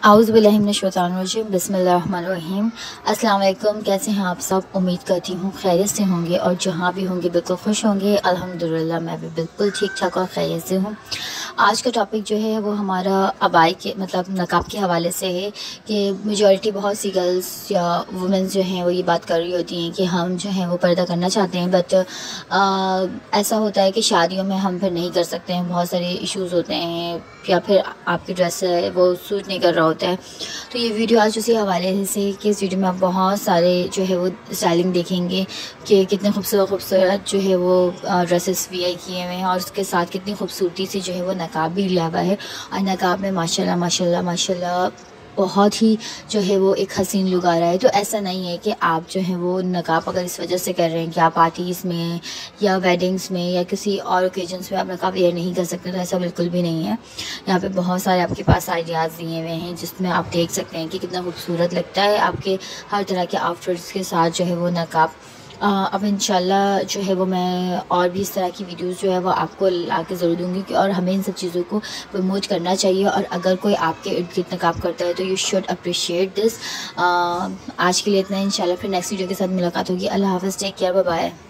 आऊज़ुबिल्लाहिमिनश्शैतानिर्रजीम बिस्मिल्लाहिर्रहमानिर्रहीम। अस्सलाम वालेकुम। कैसे हैं आप सब? उम्मीद करती हूँ खैरियत से होंगे और जहाँ भी होंगे बिल्कुल खुश होंगे। अल्हम्दुलिल्लाह मैं भी बिल्कुल ठीक ठाक और खैरियत से हूँ। आज का टॉपिक जो है वो हमारा अबाई के मतलब नकाब के हवाले से है कि मेजॉरिटी बहुत सी गर्ल्स या वुमेंस जो हैं वो ये बात कर रही होती हैं कि हम जो हैं वो पर्दा करना चाहते हैं, बट ऐसा होता है कि शादियों में हम फिर नहीं कर सकते हैं। बहुत सारे इश्यूज़ होते हैं या फिर आपकी ड्रेस है वो सूट नहीं कर रहा होता है। तो ये वीडियो आज उसी हवाले से कि इस वीडियो में आप बहुत सारे जो है वो स्टाइलिंग देखेंगे कि कितने खूबसूरत खूबसूरत जो है वो ड्रेसेस वियर किए हुए हैं और उसके साथ कितनी खूबसूरती से जो है वो नकाब भी लिया हुआ है। और नकाब में माशाल्लाह माशाल्लाह माशाल्लाह बहुत ही जो है वो एक हसीन लुक आ रहा है। तो ऐसा नहीं है कि आप जो है वो नकाब अगर इस वजह से कर रहे हैं कि आप पार्टीज़ में या वेडिंग्स में या किसी और ओकेजन्स में आप नकाब वेयर नहीं कर सकते, तो ऐसा बिल्कुल भी नहीं है। यहाँ पे बहुत सारे आपके पास आइडियाज़ दिए हुए हैं जिसमें आप देख सकते हैं कि कितना खूबसूरत लगता है आपके हर तरह के आउटफिट्स के साथ जो है वो नकाब। अब इंशाल्लाह जो है वो मैं और भी इस तरह की वीडियोस जो है वो आपको ला के ज़रूर दूँगी और हमें इन सब चीज़ों को प्रमोट करना चाहिए। और अगर कोई आपके इर्द गिर्द नकाब करता है तो यू शुड अप्रिशिएट दिस। आज के लिए इतना, इंशाल्लाह फिर नेक्स्ट वीडियो के साथ मुलाकात होगी। अल्लाह हाफ़िज़, टेक केयर, बाय बाय।